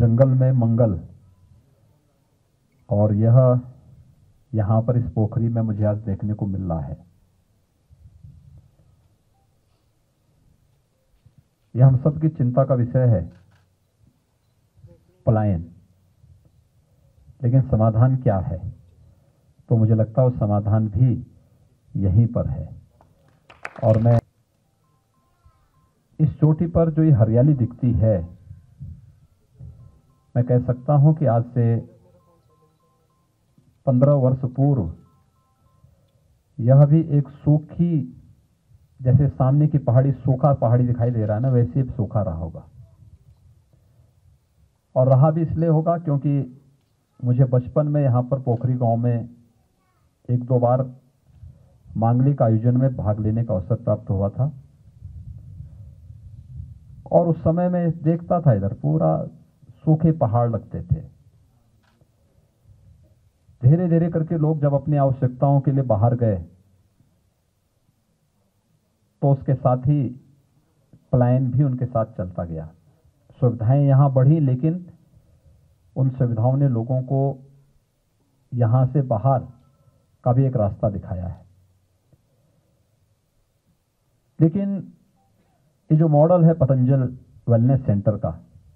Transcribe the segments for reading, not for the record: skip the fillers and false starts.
जंगल में मंगल, और यह यहाँ पर इस पोखरी में मुझे आज देखने को मिल रहा है। यह हम सब की चिंता का विषय है, पलायन। लेकिन समाधान क्या है? तो मुझे लगता है वो समाधान भी यहीं पर है। और मैं इस चोटी पर जो ये हरियाली दिखती है, मैं कह सकता हूं कि आज से 15 वर्ष पूर्व यह भी एक सूखी, जैसे सामने की पहाड़ी सूखा पहाड़ी दिखाई दे रहा है ना, वैसे ही सूखा रहा होगा। और रहा भी इसलिए होगा क्योंकि मुझे बचपन में यहाँ पर पोखरी गांव में 1-2 बार मांगलिक आयोजन में भाग लेने का अवसर प्राप्त हुआ था। और उस समय में देखता था, इधर पूरा सूखे पहाड़ लगते थे। धीरे धीरे करके लोग जब अपनी आवश्यकताओं के लिए बाहर गए तो उसके साथ ही पलायन भी उनके साथ चलता गया। सुविधाएं यहां बढ़ी, लेकिन उन सुविधाओं ने लोगों को यहां से बाहर का भी एक रास्ता दिखाया है। लेकिन ये जो मॉडल है पतंजल वेलनेस सेंटर का,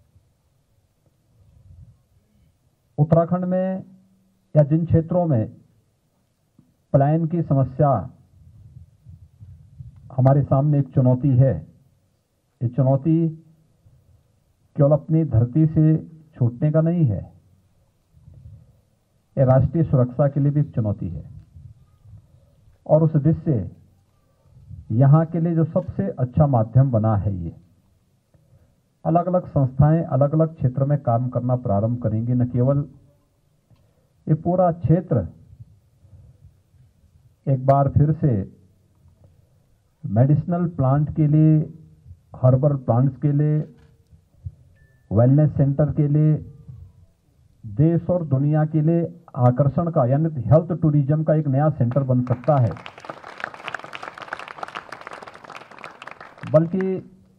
उत्तराखंड में या जिन क्षेत्रों में पलायन की समस्या हमारे सामने एक चुनौती है, ये चुनौती केवल अपनी धरती से छूटने का नहीं है, ये राष्ट्रीय सुरक्षा के लिए भी एक चुनौती है। और उस दृष्टि से यहां के लिए जो सबसे अच्छा माध्यम बना है, ये अलग अलग संस्थाएं अलग अलग क्षेत्र में काम करना प्रारंभ करेंगी। न केवल ये पूरा क्षेत्र एक बार फिर से मेडिसिनल प्लांट के लिए, हर्बल प्लांट्स के लिए, वेलनेस सेंटर के लिए, देश और दुनिया के लिए आकर्षण का यानी हेल्थ टूरिज्म का एक नया सेंटर बन सकता है। बल्कि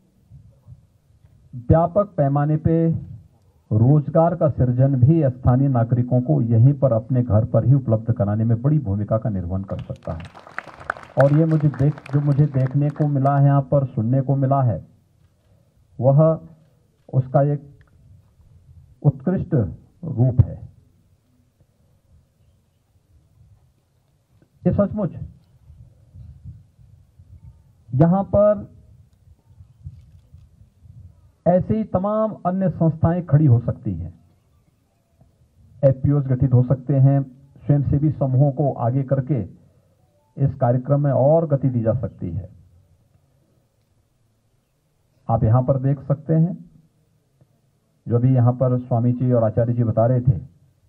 व्यापक पैमाने पे रोजगार का सृजन भी स्थानीय नागरिकों को यहीं पर अपने घर पर ही उपलब्ध कराने में बड़ी भूमिका का निर्वहन कर सकता है। और ये जो मुझे देखने को मिला है, यहाँ पर सुनने को मिला है, वह उसका एक उत्कृष्ट रूप है। ये सचमुच यहां पर ऐसे ही तमाम अन्य संस्थाएं खड़ी हो सकती हैं, एफपीओज गठित हो सकते हैं, स्वयंसेवी समूहों को आगे करके इस कार्यक्रम में और गति दी जा सकती है। आप यहां पर देख सकते हैं, जो भी यहां पर स्वामी जी और आचार्य जी बता रहे थे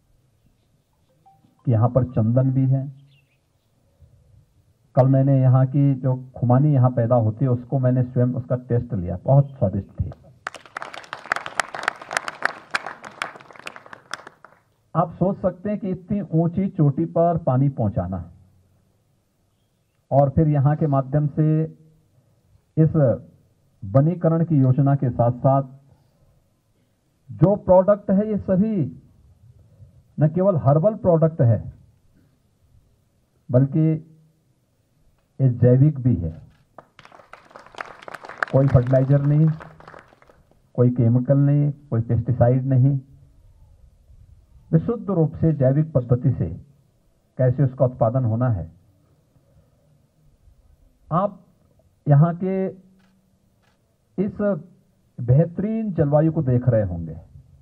कि यहां पर चंदन भी है। कल मैंने यहाँ की जो खुमानी यहां पैदा होती है, उसको मैंने स्वयं उसका टेस्ट लिया, बहुत स्वादिष्ट थी। आप सोच सकते हैं कि इतनी ऊंची चोटी पर पानी पहुंचाना और फिर यहां के माध्यम से इस वनीकरण की योजना के साथ साथ जो प्रोडक्ट है, ये सभी न केवल हर्बल प्रोडक्ट है बल्कि ये जैविक भी है। कोई फर्टिलाइजर नहीं, कोई केमिकल नहीं, कोई पेस्टिसाइड नहीं, विशुद्ध रूप से जैविक पद्धति से कैसे उसका उत्पादन होना है। आप यहां के इस बेहतरीन जलवायु को देख रहे होंगे।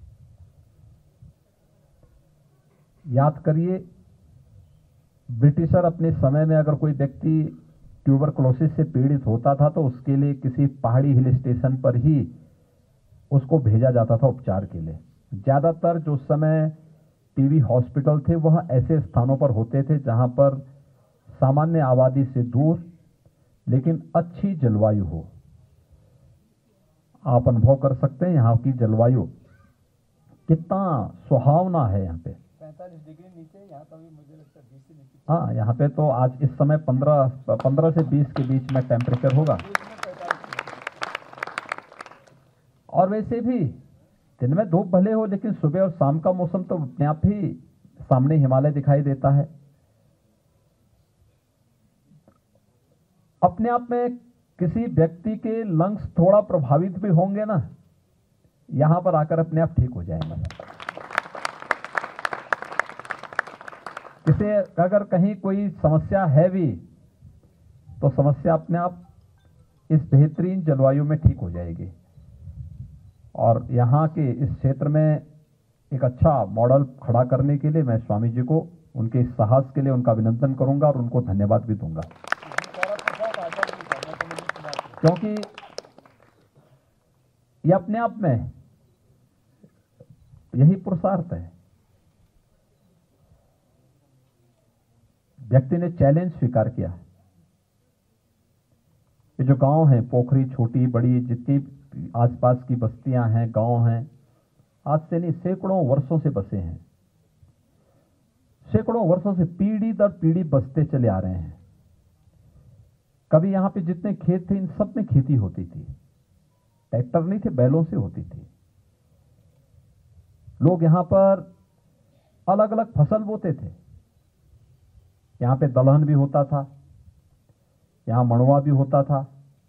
याद करिए, ब्रिटिशर अपने समय में अगर कोई व्यक्ति ट्यूबरकुलोसिस से पीड़ित होता था तो उसके लिए किसी पहाड़ी हिल स्टेशन पर ही उसको भेजा जाता था उपचार के लिए। ज्यादातर जो उस समय टीबी हॉस्पिटल थे वह ऐसे स्थानों पर होते थे जहां पर सामान्य आबादी से दूर लेकिन अच्छी जलवायु हो। आप अनुभव कर सकते हैं यहाँ की जलवायु कितना सुहावना है। यहाँ पे 45 डिग्री नीचे, यहाँ पर भी मुझे लगता है 20 से नीचे। हाँ, यहाँ पे तो आज इस समय 15 से 20 के बीच में टेम्परेचर होगा। और वैसे भी दिन में धूप भले हो, लेकिन सुबह और शाम का मौसम तो अपने आप ही सामने हिमालय दिखाई देता है। अपने आप में किसी व्यक्ति के लंग्स थोड़ा प्रभावित भी होंगे ना, यहां पर आकर अपने आप ठीक हो जाएंगे। इसे अगर कहीं कोई समस्या है भी, तो समस्या अपने आप इस बेहतरीन जलवायु में ठीक हो जाएगी। और यहाँ के इस क्षेत्र में एक अच्छा मॉडल खड़ा करने के लिए मैं स्वामी जी को उनके इस साहस के लिए उनका अभिनंदन करूंगा और उनको धन्यवाद भी दूंगा, क्योंकि ये अपने आप में यही पुरुषार्थ है। व्यक्ति ने चैलेंज स्वीकार किया। ये जो गांव हैं, पोखरी छोटी बड़ी जितनी आसपास की बस्तियां हैं, गांव हैं, आज से नहीं सैकड़ों वर्षों से बसे हैं। सैकड़ों वर्षों से पीढ़ी दर पीढ़ी बसते चले आ रहे हैं। कभी यहां पे जितने खेत थे, इन सब में खेती होती थी। ट्रैक्टर नहीं थे, बैलों से होती थी। लोग यहां पर अलग अलग फसल बोते थे। यहां पे दलहन भी होता था, यहां मड़वा भी होता था,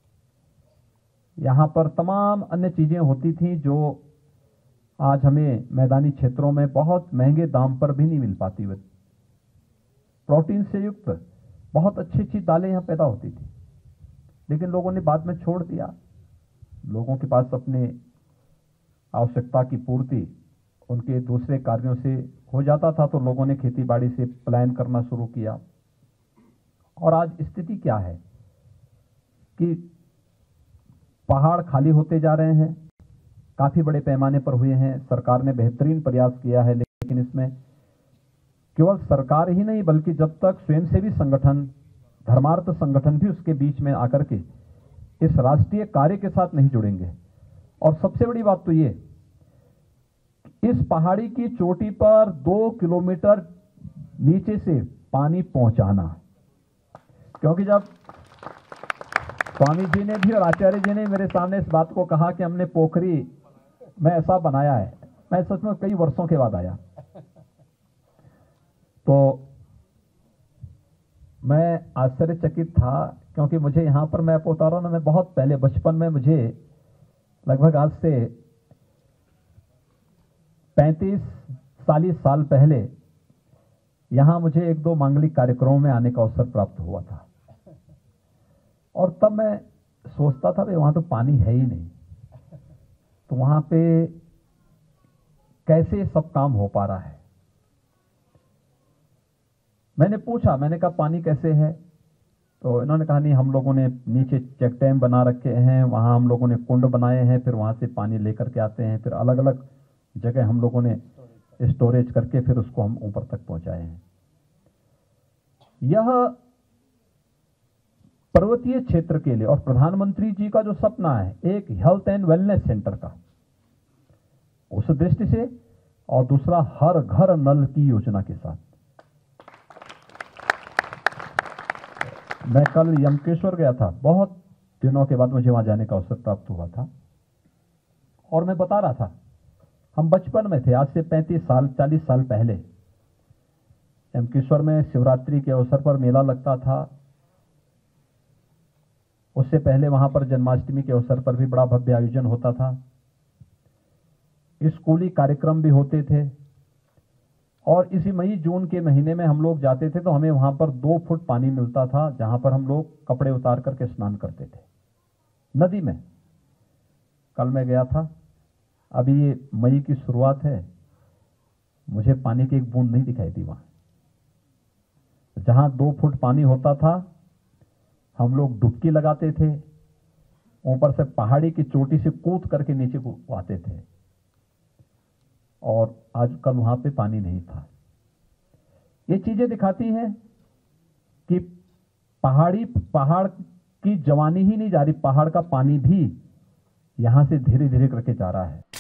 यहां पर तमाम अन्य चीजें होती थी जो आज हमें मैदानी क्षेत्रों में बहुत महंगे दाम पर भी नहीं मिल पाती। प्रोटीन से युक्त बहुत अच्छी अच्छी दालें यहां पैदा होती थी, लेकिन लोगों ने बाद में छोड़ दिया। लोगों के पास अपने आवश्यकता की पूर्ति उनके दूसरे कार्यों से हो जाता था, तो लोगों ने खेती बाड़ी से पलायन करना शुरू किया। और आज स्थिति क्या है कि पहाड़ खाली होते जा रहे हैं, काफी बड़े पैमाने पर हुए हैं। सरकार ने बेहतरीन प्रयास किया है, लेकिन इसमें केवल सरकार ही नहीं, बल्कि जब तक स्वयंसेवी संगठन, धर्मार्थ संगठन भी उसके बीच में आकर के इस राष्ट्रीय कार्य के साथ नहीं जुड़ेंगे। और सबसे बड़ी बात तो ये, इस पहाड़ी की चोटी पर 2 किलोमीटर नीचे से पानी पहुंचाना, क्योंकि जब स्वामी जी ने भी और आचार्य जी ने मेरे सामने इस बात को कहा कि हमने पोखरी में ऐसा बनाया है, मैं सच में कई वर्षों के बाद आया। तो मैं आश्चर्यचकित था, क्योंकि मुझे यहां पर मैं बता रहा हूं ना, मैं बहुत पहले बचपन में, मुझे लगभग आज से 35-40 साल पहले यहां मुझे 1-2 मांगलिक कार्यक्रमों में आने का अवसर प्राप्त हुआ था। और तब मैं सोचता था भाई वहां तो पानी है ही नहीं, तो वहां पे कैसे सब काम हो पा रहा है। मैंने पूछा, मैंने कहा पानी कैसे है, तो इन्होंने कहा नहीं, हम लोगों ने नीचे चेक डैम बना रखे हैं, वहां हम लोगों ने कुंड बनाए हैं, फिर वहां से पानी लेकर के आते हैं, फिर अलग अलग जगह हम लोगों ने स्टोरेज करके फिर उसको हम ऊपर तक पहुंचाए हैं। यह पर्वतीय क्षेत्र के लिए और प्रधानमंत्री जी का जो सपना है एक हेल्थ एंड वेलनेस सेंटर का, उस दृष्टि से, और दूसरा हर घर नल की योजना के साथ। मैं कल यमकेश्वर गया था, बहुत दिनों के बाद मुझे वहां जाने का अवसर प्राप्त हुआ था, और मैं बता रहा था, हम बचपन में थे, आज से 35-40 साल पहले यमकेश्वर में शिवरात्रि के अवसर पर मेला लगता था। उससे पहले वहां पर जन्माष्टमी के अवसर पर भी बड़ा भव्य आयोजन होता था। स्कूली कार्यक्रम भी होते थे, और इसी मई जून के महीने में हम लोग जाते थे तो हमें वहां पर 2 फुट पानी मिलता था, जहां पर हम लोग कपड़े उतार करके स्नान करते थे नदी में। कल मैं गया था, अभी ये मई की शुरुआत है, मुझे पानी की एक बूंद नहीं दिखाई दी वहां। जहां 2 फुट पानी होता था, हम लोग डुबकी लगाते थे, ऊपर से पहाड़ी की चोटी से कूद करके नीचे को आते थे, और आज कल वहां पे पानी नहीं था। ये चीजें दिखाती हैं कि पहाड़ की जवानी ही नहीं जा रही, पहाड़ का पानी भी यहां से धीरे धीरे करके जा रहा है।